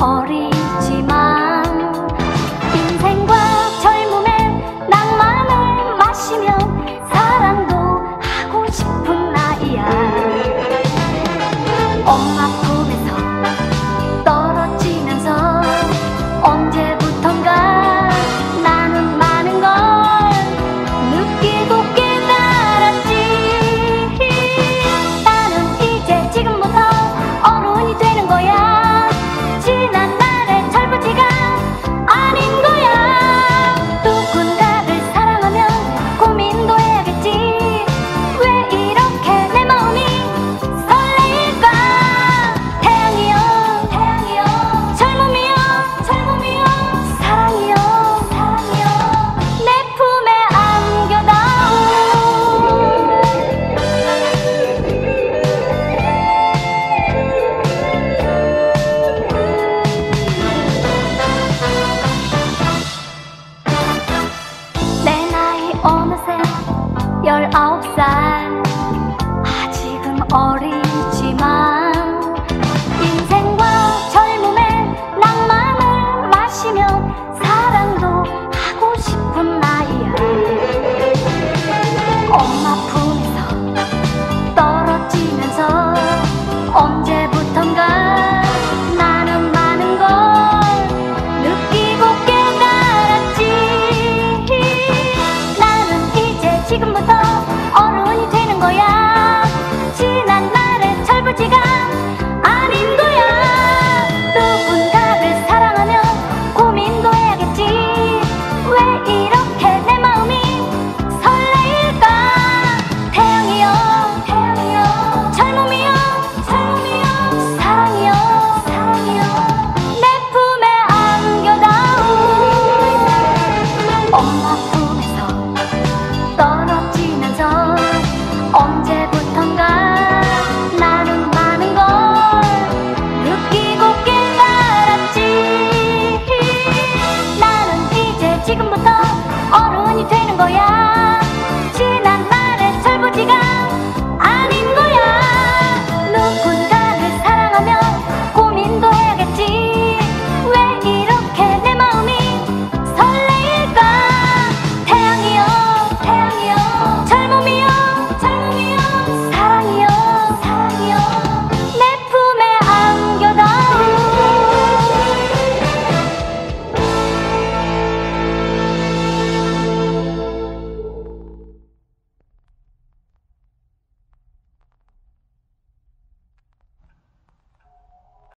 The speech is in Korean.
어리지만 인생과 젊음의 낭만을 마시며 사랑도 하고 싶은 나이야. 엄마 품에서 떨어지면서 언제부턴가 나는 많은 걸 느끼고 깨달았지. 나는 이제 지금부터 어른이 되는 거야. 지난 날의 철부지가 아닌 거야. 누군가를 사랑하면 고민도 해야겠지. 왜 이렇게 내 마음이 설레일까. 태양이여 태양이여 젊음이여 젊음이여 사랑이여 사랑이여 내 품에 안겨다오. 내 나이 어느새 19살. 아직은 어린